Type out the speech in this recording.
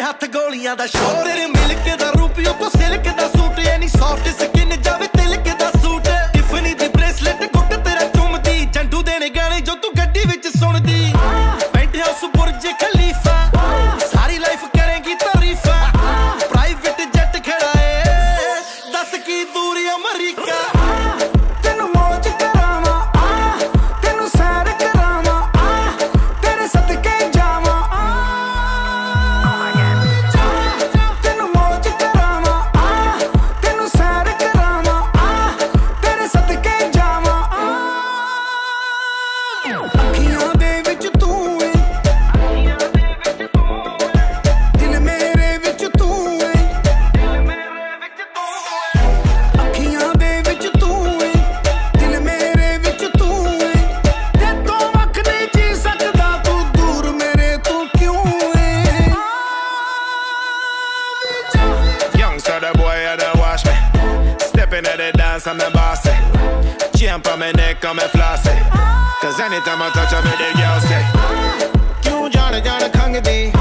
हथ गोलियां दा शो तेरे मिल्क दा रूप तो सिल्क दा सूट यानी सॉफ्ट स्किन जावे तिलक दा सूट टिफनी दी ब्रेसलेट गुट तेरा चुमदी जंडू देने गाने जो तू गड्डी विच सुनदी पेंट हाउस बुर्ज खलीफा सारी लाइफ करेंगी तारीफा प्राइवेट जेट खड़ा है दस की दूरी अमरीका I'm the bossy. Chain on my neck, I'm a flossy. Cause anytime I touch a bit, the girl say, you Johnny, Johnny, Kanga D.